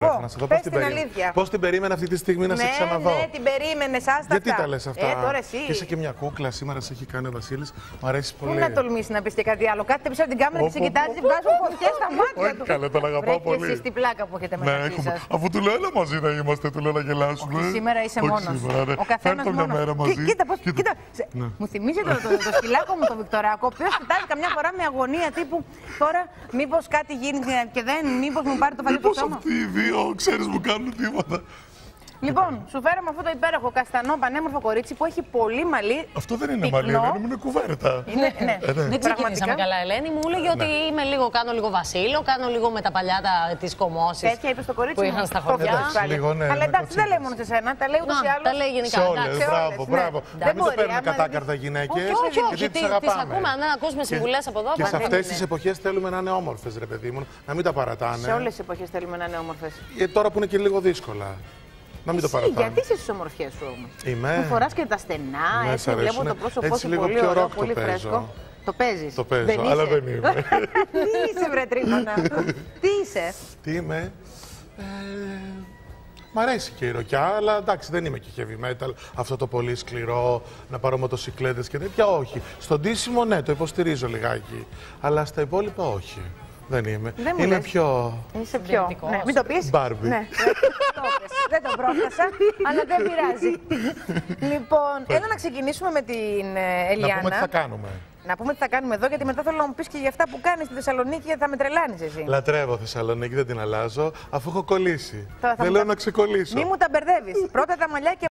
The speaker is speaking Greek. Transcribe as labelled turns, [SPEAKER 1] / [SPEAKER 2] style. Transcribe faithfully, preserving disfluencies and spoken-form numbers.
[SPEAKER 1] πω. Να σε δω.
[SPEAKER 2] Πες την αλήθεια.
[SPEAKER 1] Πώς την περίμενα αυτή τη στιγμή να
[SPEAKER 2] ναι,
[SPEAKER 1] σε ξαναδώ.
[SPEAKER 2] Ναι, την περίμενε, άστα.
[SPEAKER 1] Γιατί
[SPEAKER 2] αυτά.
[SPEAKER 1] τα λες αυτά.
[SPEAKER 2] Ε, τώρα εσύ.
[SPEAKER 1] Είσαι και μια κούκλα, σήμερα σε έχει κάνει ο Βασίλης. Μ' αρέσει πολύ.
[SPEAKER 2] Πού να τολμήσει να πει και κάτι άλλο. Κάθεται πίσω από την κάμερα και σε κοιτάζει, βγάζουν φωτιές στα μάτια του.
[SPEAKER 1] Καλά, τον αγαπάω πολύ.
[SPEAKER 2] Και εσείς την πλάκα που έχετε μεταξύ σας.
[SPEAKER 1] Αφού του λέω, έλα μαζί να είμαστε, του λέω να γελάσουμε.
[SPEAKER 2] Σήμερα είσαι μόνος. Ο καθένας μόνος. Κοίτα πώς. Μου θυμίζει το σκυλάκο μου τον Βικτοράκο, ο οποίος κοιτάζει καμιά φορά με αγωνία τύπου τώρα μήπως κάτι γίνει και δεν, μήπως μου πάρει το φαγητό στο σώμα.
[SPEAKER 1] Μήπως αυτοί οι δύο, ξέρεις, μου κάνουν τίποτα.
[SPEAKER 2] Λοιπόν, σου φέραμε αυτό το υπέροχο καστανό πανέμορφο κορίτσι που έχει πολύ μαλλί.
[SPEAKER 1] Αυτό δεν είναι μαλλί, είναι κουβέρτα.
[SPEAKER 2] Είναι, ναι.
[SPEAKER 3] Ε, ναι. Δεν ξεκινήσαμε καλά, Ελένη. Μου έλεγε ότι ναι. είμαι λίγο, κάνω λίγο Βασίλο, κάνω λίγο με τα παλιά τη κομμόση.
[SPEAKER 2] Τέτοια είπε στο κορίτσι
[SPEAKER 3] που είχαν στα χωριά.
[SPEAKER 1] Ναι,
[SPEAKER 2] αλλά εντάξει, δεν λέει μόνο σε σένα, τα λέει ούτως ή άλλως.
[SPEAKER 3] Τα λέει γενικά.
[SPEAKER 1] Σε όλες, μπράβο, μπράβο. Δεν το παίρνουν κατάκαρδα γυναίκες.
[SPEAKER 3] Όχι, όχι, τις ακούμε, να ακούσουμε συμβουλές από εδώ.
[SPEAKER 1] Και σε αυτές τις εποχές θέλουμε να είναι όμορφες, ρε παιδί μου, να μην τα παρατάνε.
[SPEAKER 2] Σε όλες τις εποχές θέλουμε να είναι όμορφες.
[SPEAKER 1] Τώρα που είναι και λίγο δύσκολα. Να μην
[SPEAKER 2] Εσύ,
[SPEAKER 1] το παρατάνε.
[SPEAKER 2] γιατί είσαι στις ομορφιές σου όμως.
[SPEAKER 1] Είμαι.
[SPEAKER 2] Μου φοράς και τα στενά,
[SPEAKER 1] ναι,
[SPEAKER 2] έτσι βλέπω το πρόσωπό σου πολύ
[SPEAKER 1] πιο
[SPEAKER 2] ωραίο,
[SPEAKER 1] rock
[SPEAKER 2] πολύ
[SPEAKER 1] το
[SPEAKER 2] φρέσκο. Το παίζεις.
[SPEAKER 1] Το παίζω,
[SPEAKER 2] δεν
[SPEAKER 1] αλλά δεν είμαι.
[SPEAKER 2] Τι είσαι βρε τρίφωνα. Τι είσαι.
[SPEAKER 1] Τι είμαι. Ε, μ' αρέσει και η ροκιά, αλλά εντάξει δεν είμαι και heavy metal. Αυτό το πολύ σκληρό, να πάρω μοτοσυκλέτες και τέτοια, όχι. Στον ντύσιμο ναι, το υποστηρίζω λιγάκι. Αλλά στα υπόλοιπα όχι. Δεν είμαι.
[SPEAKER 2] Δεν
[SPEAKER 1] είμαι
[SPEAKER 2] λες.
[SPEAKER 1] πιο.
[SPEAKER 2] Είσαι πιο. Ναι. Μην το πεις.
[SPEAKER 1] Μπάρμπι.
[SPEAKER 2] Ναι. Δεν το πρόφτασα, αλλά δεν πειράζει. Λοιπόν, έλα να ξεκινήσουμε με την Ελιάνα.
[SPEAKER 1] Να πούμε τι θα κάνουμε.
[SPEAKER 2] Να πούμε τι θα κάνουμε εδώ, γιατί μετά θέλω να μου πεις και για αυτά που κάνεις στη Θεσσαλονίκη, γιατί θα με τρελάνεις εσύ.
[SPEAKER 1] Λατρεύω Θεσσαλονίκη, δεν την αλλάζω, αφού έχω κολλήσει.
[SPEAKER 2] Τώρα
[SPEAKER 1] δεν λέω τα... να ξεκολλήσω.
[SPEAKER 2] Μη μου τα μπερδεύεις. Πρώτα τα μαλλιά και